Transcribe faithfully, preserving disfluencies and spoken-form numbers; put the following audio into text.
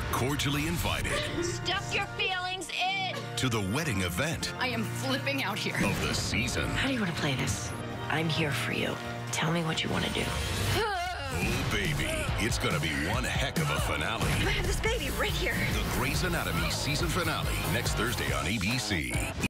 cordially invited Stuff your feelings in. to the wedding event I am flipping out here. of the season. How do you want to play this? I'm here for you. Tell me what you want to do. Oh, baby, it's going to be one heck of a finale. I have this baby right here. The Grey's Anatomy season finale next Thursday on A B C.